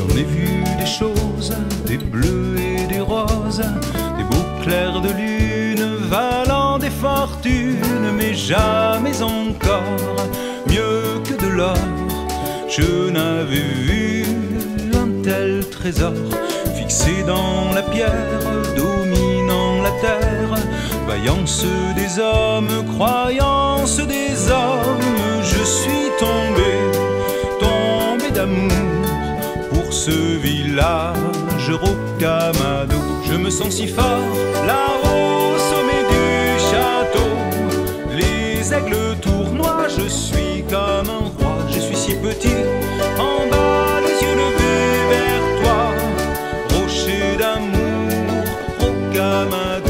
J'en ai vu des choses, des bleus et des roses, des beaux clairs de lune valant des fortunes, mais jamais encore mieux que de l'or. Je n'avais vu un tel trésor, fixé dans la pierre, dominant la terre. Vaillance des hommes, croyance des hommes, je suis tombé d'amour pour ce village rocamado. Je me sens si fort là-haut au sommet du château. Les aigles tournoient, je suis comme un roi. Je suis si petit, en bas les yeux levés vers toi. Rocher d'amour, rocamado.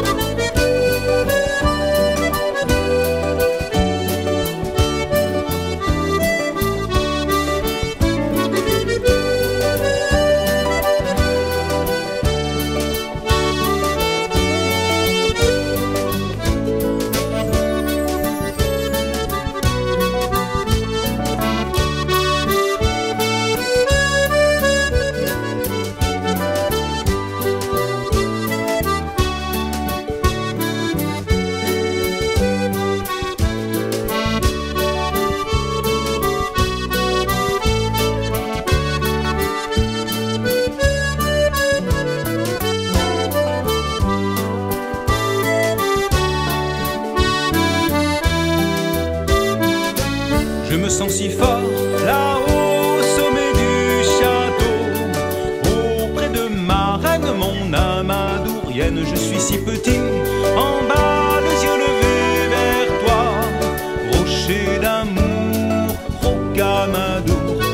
Je me sens si fort là-haut au sommet du château, auprès de ma reine, mon amadourienne. Je suis si petit, en bas les yeux levés vers toi. Rocher d'amour, rocamado.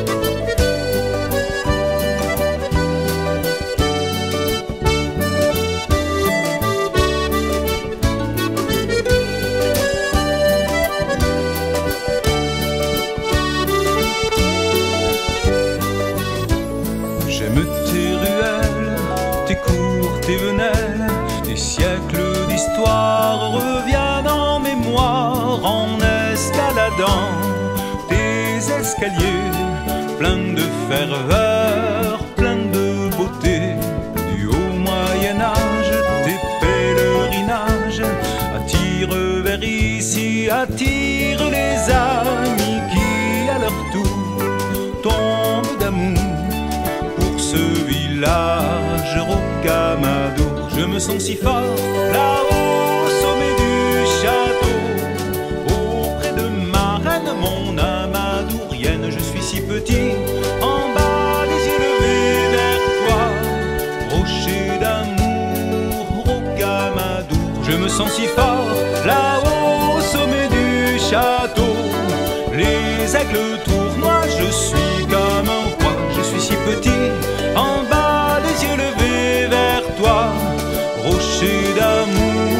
J'aime tes ruelles, tes cours, tes venelles. Des siècles d'histoire reviennent en mémoire en escaladant tes escaliers pleins de ferveur, pleins de beauté. Du haut Moyen-Âge, tes pèlerinages attirent vers ici, attirent les amis qui à leur tour tombent d'amour ce village rocamado. Je me sens si fort là-haut au sommet du château, auprès de ma reine, mon amadourienne. Je suis si petit, en bas les yeux levés vers toi. Rocher d'amour, rocamado. Je me sens si fort là-haut au sommet du château. Les aigles tournoient, je suis comme un roi. Je suis si petit, en bas les yeux levés vers toi. Rocher d'amour.